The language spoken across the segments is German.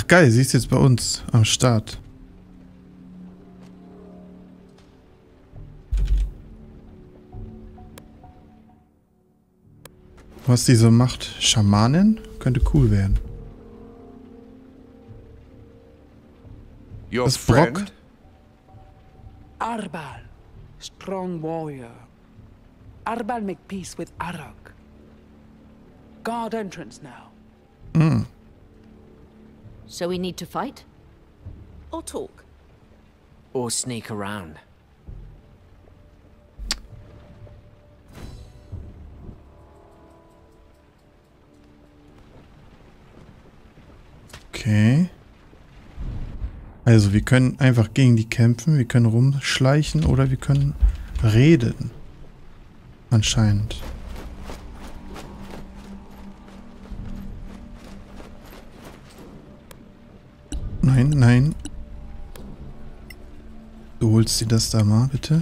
geil, sie ist jetzt bei uns am Start. Was die so macht? Schamanin? Könnte cool werden. Your Das ist Brock. friend? Arbal, strong warrior. Arbal make peace with Arak. Guard entrance now. So we need to fight? Or talk. Or sneak around. Okay. Also wir können einfach gegen die kämpfen, wir können rumschleichen oder wir können reden. Anscheinend. Nein, nein. Du holst dir das da mal, bitte.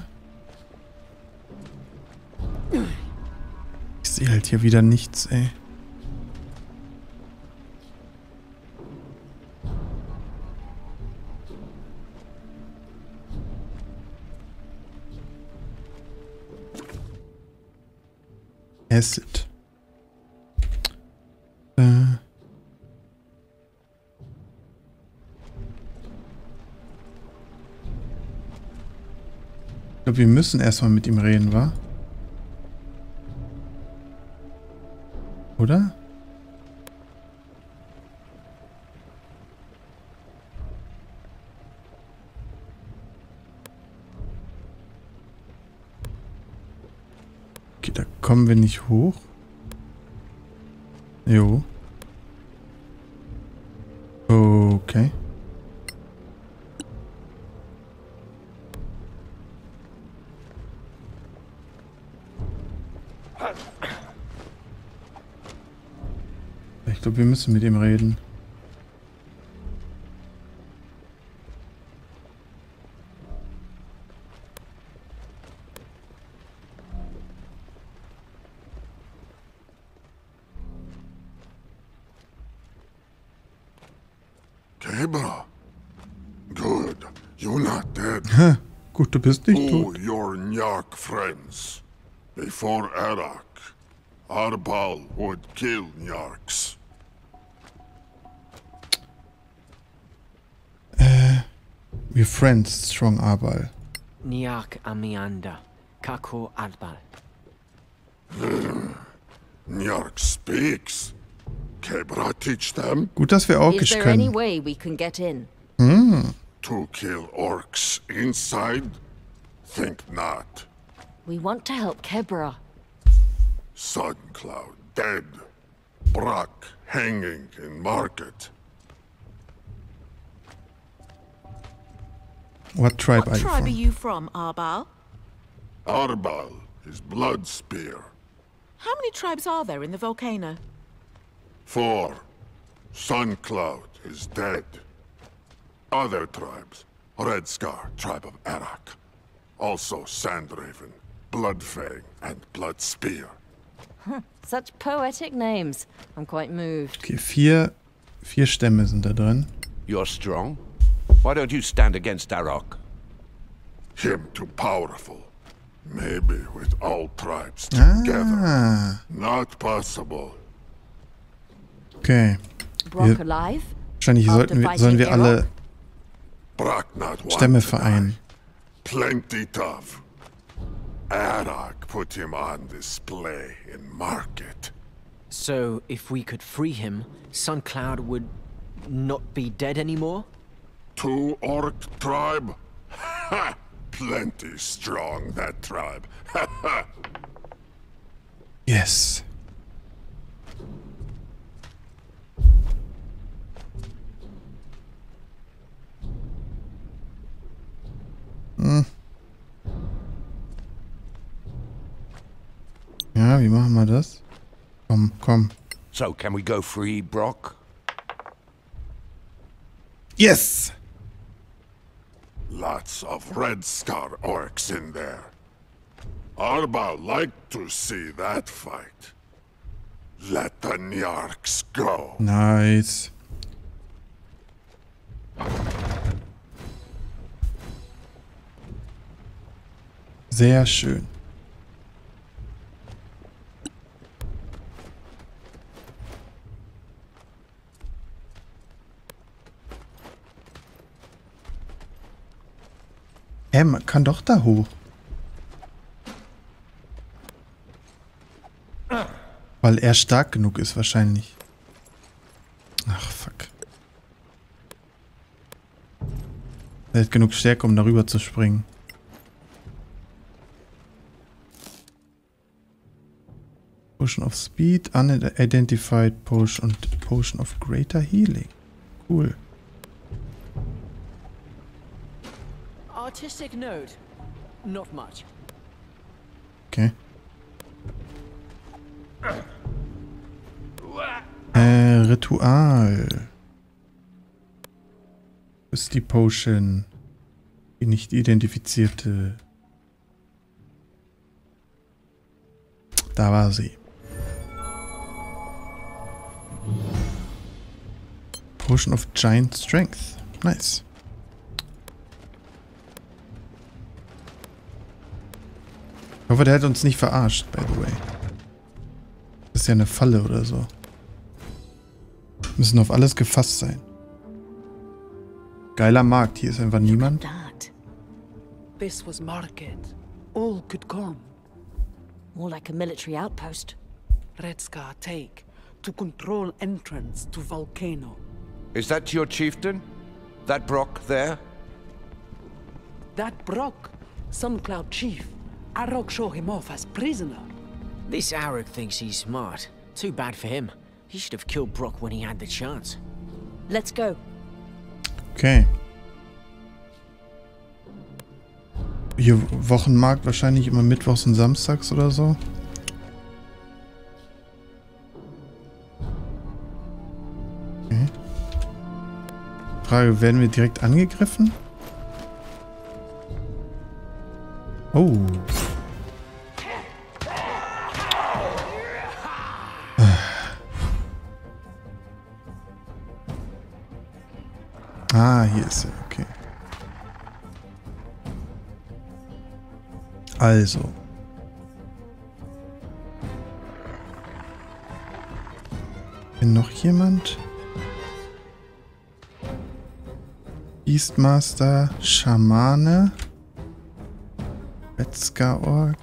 Ich sehe halt hier wieder nichts, ey. Acid. Ich glaube, wir müssen erstmal mit ihm reden, wa? Oder? Okay, da kommen wir nicht hoch. Jo. Okay. Ich glaube, wir müssen mit ihm reden. Kebra. Good. You're not dead. Gut, du bist nicht Who tot. your Nyak friends? Before Arak, Arbal would kill Nyarks. We're friends, Strong Arbal. Niak Amianda. Kako Adbal. Nyark speaks. Kebra teach them Gut, dass wir Is Orkisch there any können. way we can get in? to kill orcs inside? Think not. We want to help Kebra. Suncloud dead. Brock hanging in market. What tribe What are you tribe are from? you from, Arbal? Arbal is blood spear. How many tribes are there in the volcano? 4. Suncloud is dead. Other tribes. Red Scar, tribe of Arak. Also Sandraven, Bloodfang, and Blood Spear. Such poetic names. I'm quite moved. Okay, vier Stämme sind da drin. You're strong. Why don't you stand against Arok? Him too powerful. Maybe with all tribes together. Ah, Not possible. okay. Brock Wir- alive? Wahrscheinlich sollen wir alle Brock not want Stämme to die. vereinen. Plenty tough. Arak put him on display in market. So, if we could free him, Suncloud would not be dead anymore? 2 orc tribe? Ha! Plenty strong, that tribe. Ha ha! Yes. Ja, wie machen wir das? Komm, komm. So, can we go free, Brock? Yes! Lots of Red Scar orcs in there. Arba like to see that fight. Let the Nyarks go. Nice. Sehr schön. Man kann doch da hoch. Weil er stark genug ist wahrscheinlich. Ach, fuck. Er hat genug Stärke, um darüber zu springen. Potion of Speed, Unidentified Potion und Potion of Greater Healing. Cool. Artistic note. Not much. Okay. Ritual. Ist die Potion. Die nicht identifizierte. Da war sie. Potion of Giant Strength. Nice. Ich hoffe, der hat uns nicht verarscht, by the way. Das ist ja eine Falle oder so. Wir müssen auf alles gefasst sein. Geiler Markt, hier ist einfach niemand. That. This was market. All could come. More like a military outpost. Red Scar take to control entrance to volcano. Is that your chieftain? That Brock there? That Brock, Suncloud chief. Arok show him off as prisoner. This Arok thinks he's smart. Too bad for him. He should have killed Brock when he had the chance. Let's go. Okay. Hier Wochenmarkt wahrscheinlich immer mittwochs und samstags oder so. Okay. Frage, werden wir direkt angegriffen? Oh. Ah, hier ist er, okay. Also. Bin noch jemand? Beastmaster, Schamane, Wetzgar-Org.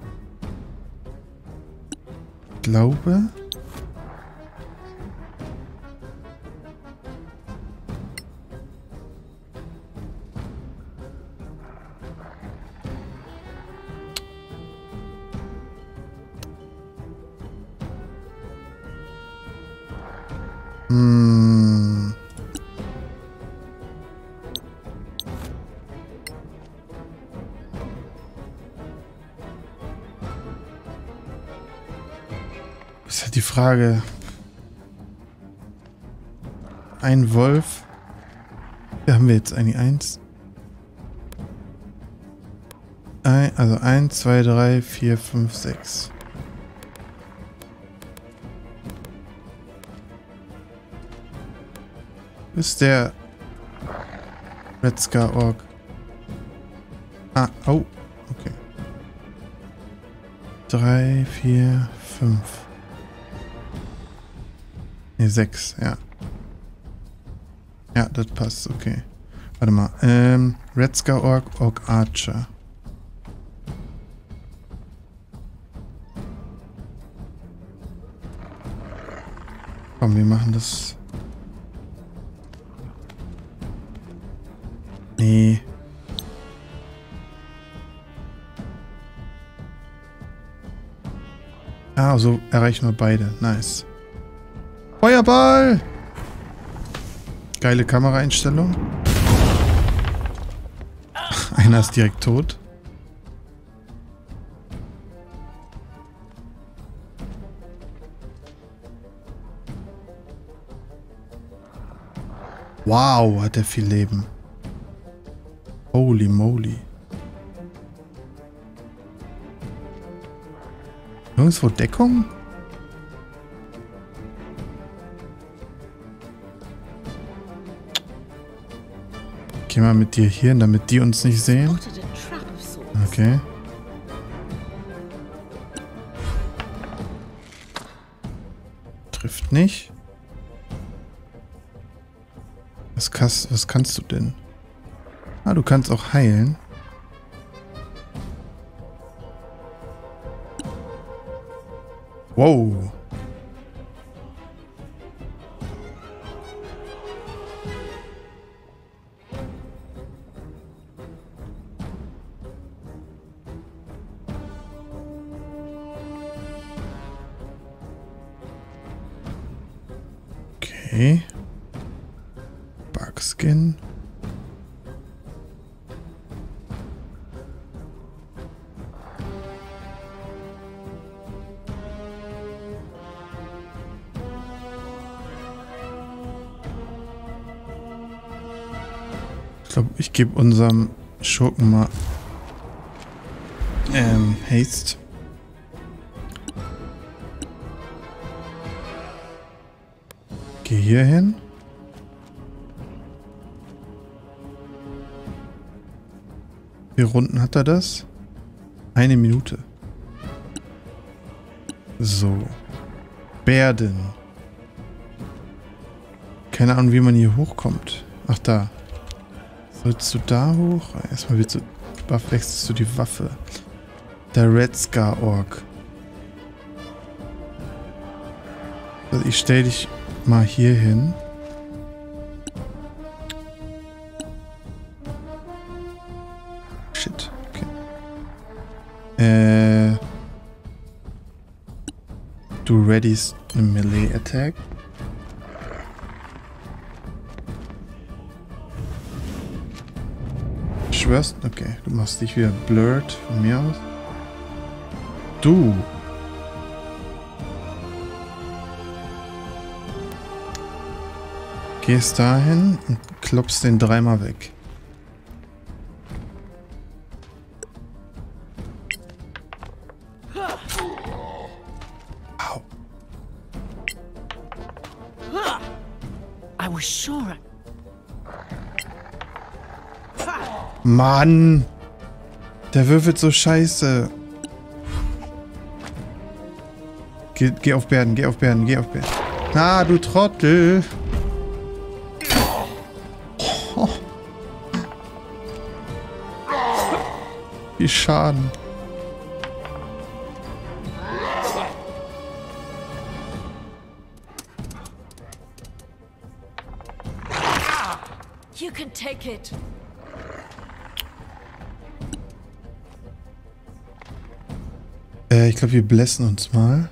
Glaube. Ist halt die Frage. Ein Wolf. Hier haben wir jetzt eigentlich eins. Also 1, 2, 3, 4, 5, 6. Ist der Red Scar Org? Ah, oh, okay. 3, 4, 5. Ne, 6, ja. Ja, das passt, okay. Warte mal, Red Scar Org, Org Archer. Komm, wir machen das. Nee. Ah, so erreichen wir beide. Nice. Feuerball! Geile Kameraeinstellung. Einer ist direkt tot. Wow, hat er viel Leben. Holy moly. Nirgendwo Deckung? Geh mal mit dir hier hin, damit die uns nicht sehen. Spotted a trap of sorts. Okay. Trifft nicht. Was kannst du denn? Ah, du kannst auch heilen. Wow. Okay. Bugskin. Ich glaube, ich gebe unserem Schurken mal Haste. Geh hier hin. Wie viele Runden hat er das? 1 Minute. So. Bärden. Keine Ahnung, wie man hier hochkommt. Ach, da. Sollst du da hoch? Erstmal wechselst du die Waffe. Der Red Scar Orc. Also ich stelle dich mal hier hin. Shit. Okay. Du readyst eine Melee Attack. Schwörst? Okay, du machst dich wieder blurred von mir aus. Du. Gehst dahin und klopfst den 3-mal weg. Au. I was sure. Mann! Der würfelt so scheiße. Geh auf Bärden, geh auf Bärden, geh auf Bärden. Na, du Trottel! Oh. Wie Schaden. You can take it. Ich glaube, wir blessen uns mal.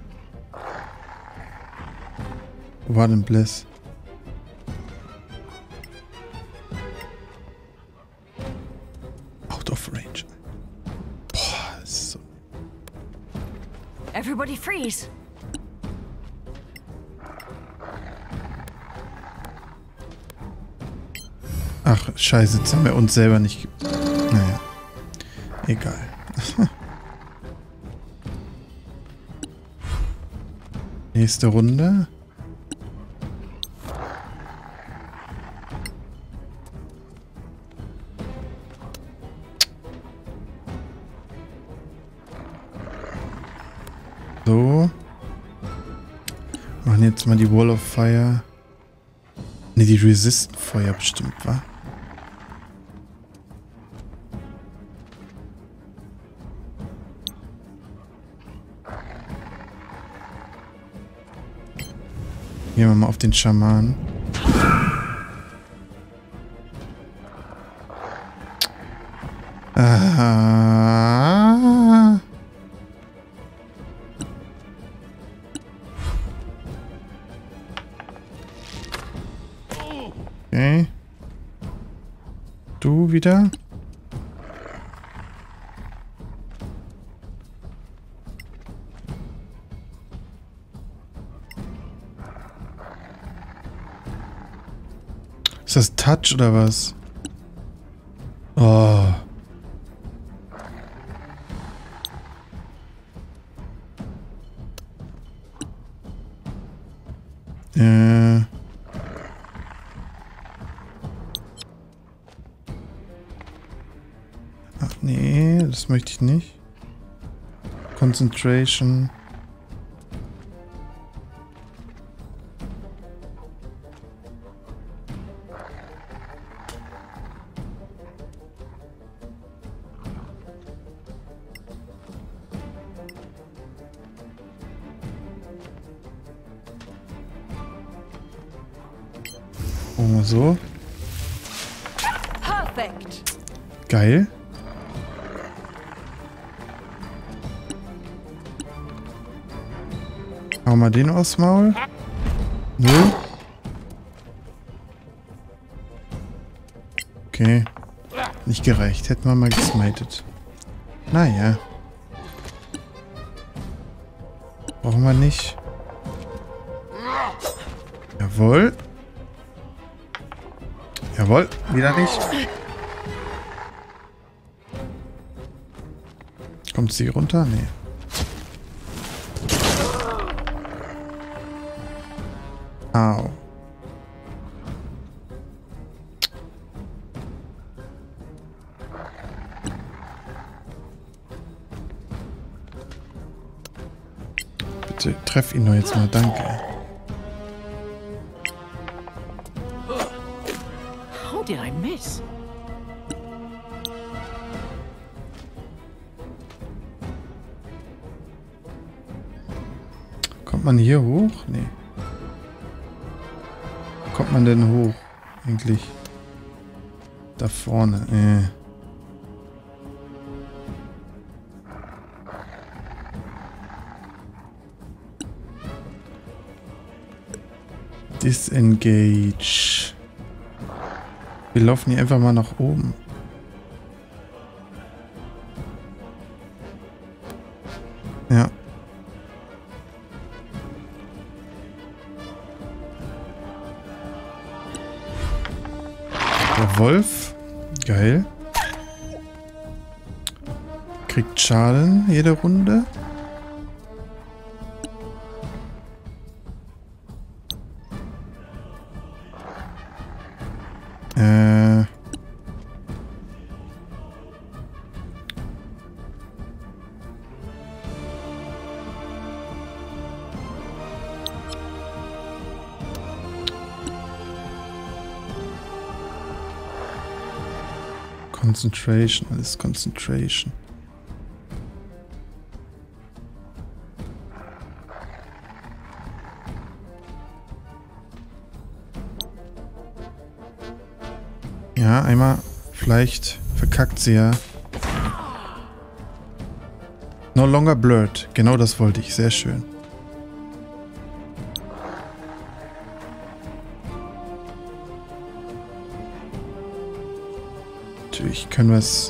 Wo war denn Bless? Out of range. Boah, das ist so. Everybody freeze. Ach, scheiße, jetzt haben wir uns selber nicht... Naja. Egal. Nächste Runde. So. Machen jetzt mal die Wall of Fire. Ne, die Resisten Feuer bestimmt, wa? Gehen wir mal auf den Schaman. Ah. Okay. Du wieder? Ist das Touch oder was? Oh. Ach nee, das möchte ich nicht. Concentration. Machen wir so. Perfect. Geil. Hauen wir den aufs Maul. Nö. Okay. Nicht gereicht. Hätten wir mal gesmited. Naja. Brauchen wir nicht. Jawohl. Jawohl. Wieder nicht. Kommt sie runter? Nee. Au. Bitte treff ihn doch jetzt mal, danke. How did I miss? Kommt man hier hoch? Nee. Kommt man denn hoch? Eigentlich. Da vorne. Disengage. Wir laufen hier einfach mal nach oben. Ja. Der Wolf. Geil. Kriegt Schaden jede Runde. Concentration, alles Concentration. Ja, einmal vielleicht verkackt sie ja. No longer blurred. Genau das wollte ich. Sehr schön. Natürlich können wir es...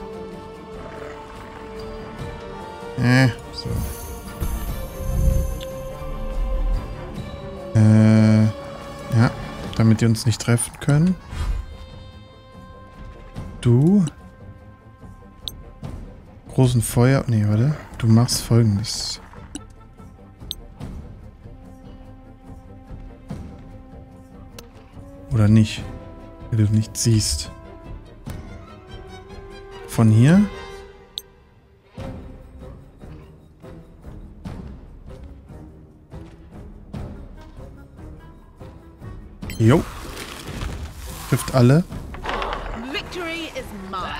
so. Ja, damit die uns nicht treffen können. Du... Großen Feuer... Nee, warte. Du machst Folgendes. Oder nicht. Wenn du nichts siehst. Von hier. Jo. Trifft alle. Victory is mine.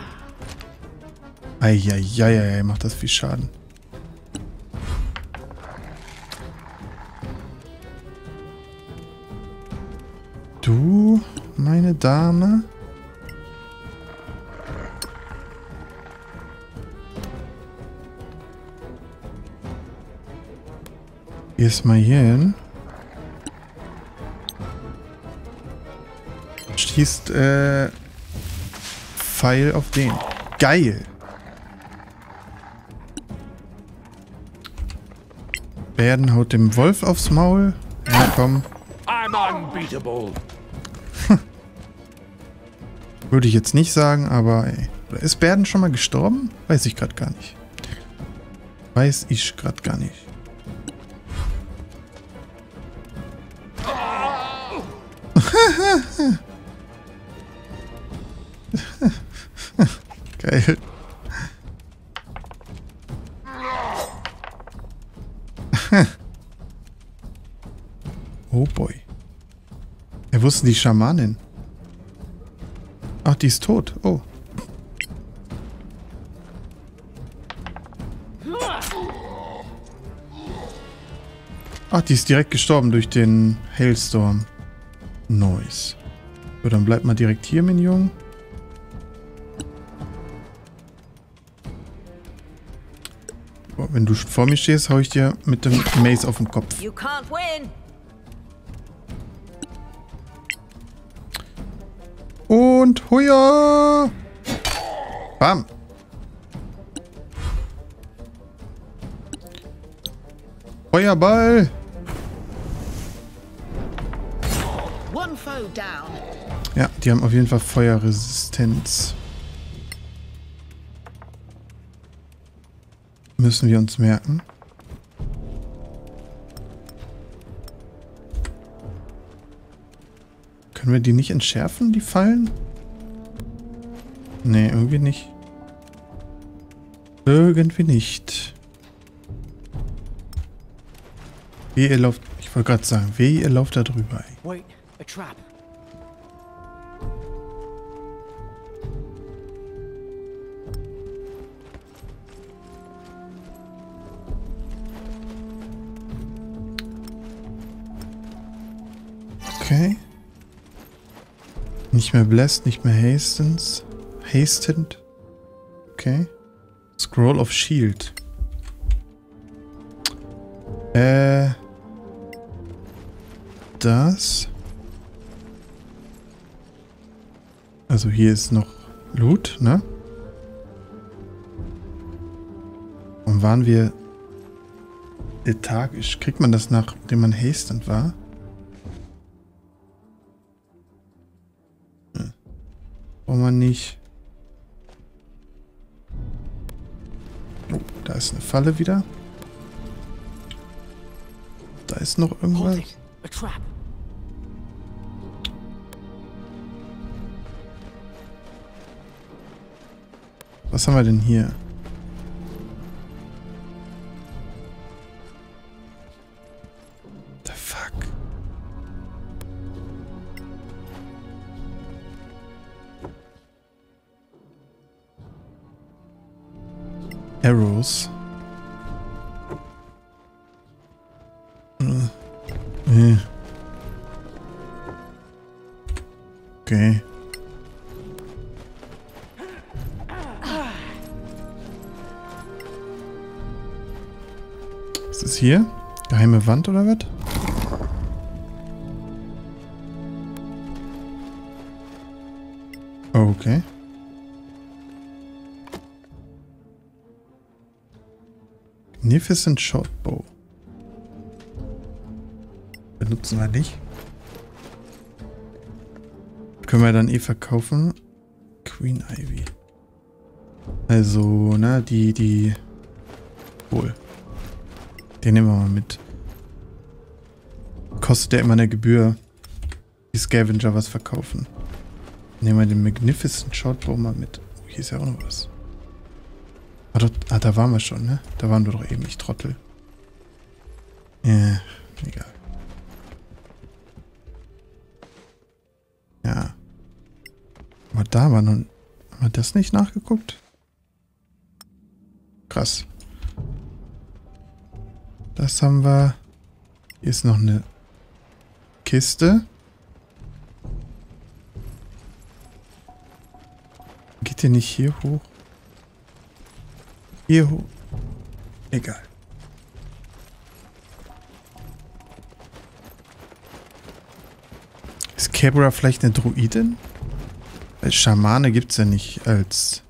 Eieieiei, macht das viel Schaden. Du, meine Dame. Gehst mal hier hin. Schießt Pfeil auf den. Geil. Werden haut dem Wolf aufs Maul. Ja, komm. I'm unbeatable. Würde ich jetzt nicht sagen, aber ey. Oder ist Berden schon mal gestorben? Weiß ich gerade gar nicht. Weiß ich gerade gar nicht. Geil. Oh boy. Wo ist denn die Schamanin? Ach, die ist tot. Oh. Ach, die ist direkt gestorben durch den Hailstorm. Nice. So, dann bleib mal direkt hier, Minion. Oh, wenn du vor mir stehst, hau ich dir mit dem Mace auf den Kopf. You can't win. Und Huja! Bam! Feuerball! One foe down. Ja, die haben auf jeden Fall Feuerresistenz. Müssen wir uns merken. Können wir die nicht entschärfen, die Fallen? Nee, irgendwie nicht. Irgendwie nicht. Wie ihr lauft... Ich wollte gerade sagen, wie ihr lauft da drüber. Ey. Wait, a trap. Okay. Nicht mehr Blessed, nicht mehr Hastened. Okay. Scroll of Shield. Das. Also hier ist noch Loot, ne? Und waren wir lethargisch? Kriegt man das, nachdem man Hastened war? Braucht man nicht. Oh, da ist eine Falle wieder. Da ist noch irgendwas. Hold it. A trap. Was haben wir denn hier? The fuck? Arrows. Okay. Was ist hier? Geheime Wand oder was? Oh, okay. Magnificent Shortbow. Benutzen wir nicht. Können wir dann eh verkaufen. Queen Ivy. Also, na, die... Wohl. Den nehmen wir mal mit. Kostet ja immer eine Gebühr. Die Scavenger was verkaufen. Nehmen wir den Magnificent Shortbow mal mit. Oh, hier ist ja auch noch was. Da waren wir schon, ne? Da waren wir doch eben, ich Trottel. Ja, egal. Ja. Aber da war nun... Haben wir das nicht nachgeguckt? Krass. Das haben wir... Hier ist noch eine Kiste. Geht ihr nicht hier hoch? Hier hoch. Egal. Ist Kebra vielleicht eine Druidin? Weil Schamane gibt es ja nicht als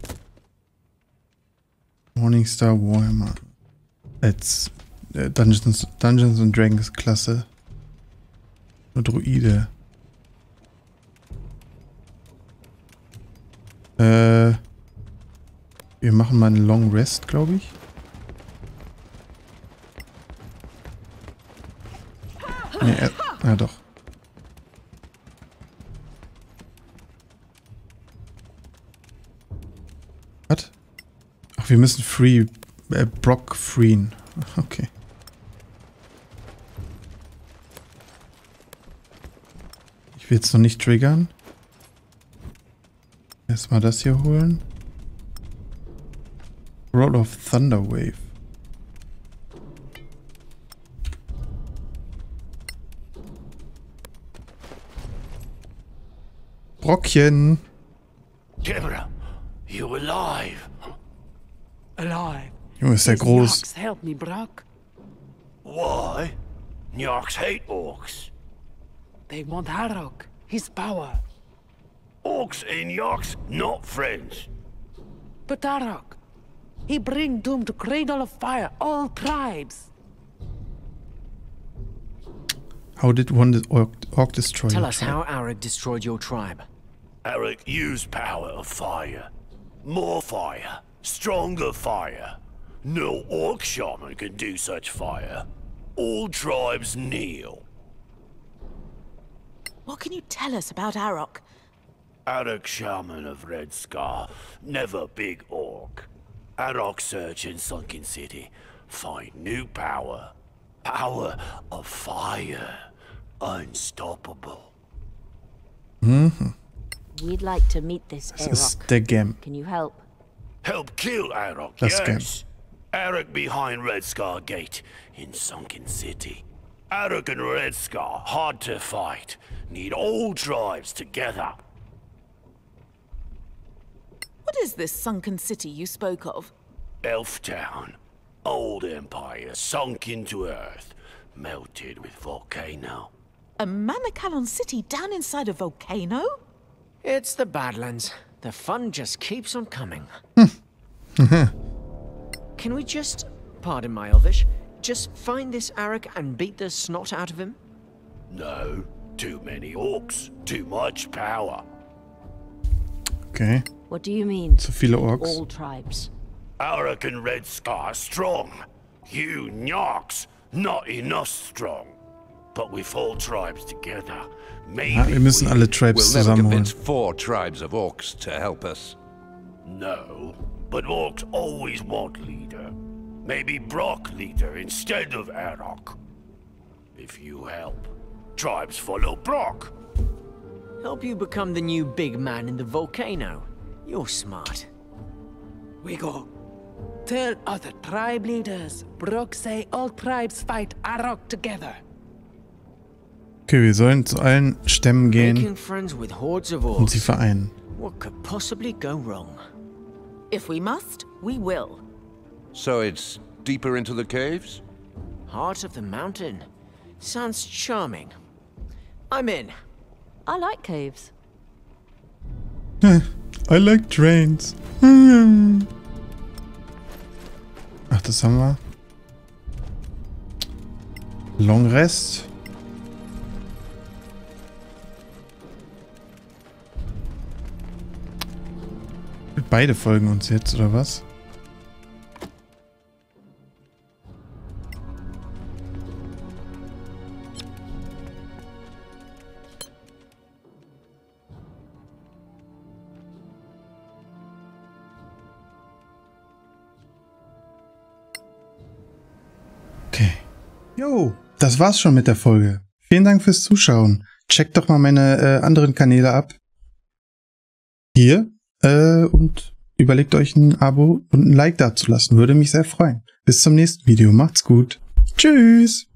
Morningstar Warhammer. Als Dungeons and Dragons Klasse. Nur Druide. Wir machen mal einen Long Rest, glaube ich. Nee, ja doch. Was? Ach, wir müssen Brock freeen. Okay. Ich will jetzt noch nicht triggern. Erstmal das hier holen. Roll of Thunderwave. Brockchen. Deborah, you alive? Alive. Junge, ist der These groß. Nox help me, Brock. Why? Nyarks hate orcs. They want Harok, his power. Orcs and Nyarks not friends. But Harok, he bring doom to Cradle of Fire, all tribes. How did one orc destroy Tell your us tribe? how Arik destroyed your tribe. Arik used power of fire. More fire. Stronger fire. No orc shaman can do such fire. All tribes kneel. What can you tell us about Arok? Arik shaman of Red Scar, never big orc. Arok search in Sunken City, find new power. Power of fire. Unstoppable. We'd like to meet this Das ist Arok. der Gem. Can you help? Help kill Arok, Das yes. Arik behind Red Scar Gate in Sunken City. Arik and Red Scar, hard to fight. Need all tribes together. What is this sunken city you spoke of? Elf Town. Old empire sunk into earth. Melted with volcano. A Manacalon city down inside a volcano? It's the Badlands. The fun just keeps on coming. Can we just, pardon my Elvish, just find this Arik and beat the snot out of him? No. Too many orcs. Too much power. Okay. What do you mean? Zu viele Orks. All tribes. Arik and Red Scar strong. You Nyarks, not enough strong. But with all tribes together, maybe Ja, wir müssen alle Tribes We'll never zusammenholen. convince 4 tribes of orcs to help us. No, but orcs always want leader. Maybe Brock leader instead of Arok. If you help, tribes follow Brock. Help you become the new big man in the volcano. You're smart. We go. Tell other tribe leaders, Brock say all tribes fight Arok together. Okay, wir sollen zu allen Stämmen gehen Making friends with hordes of und sie orcs. vereinen. What could possibly go wrong? If we must, we will. So it's deeper into the caves? Heart of the mountain. Sounds charming. I'm in. I like caves. I like trains. Ach, das haben wir. Long Rest. Beide folgen uns jetzt, oder was? Okay. Jo, das war's schon mit der Folge. Vielen Dank fürs Zuschauen. Checkt doch mal meine anderen Kanäle ab. Hier. Und überlegt euch ein Abo und ein Like dazulassen. Würde mich sehr freuen. Bis zum nächsten Video. Macht's gut. Tschüss.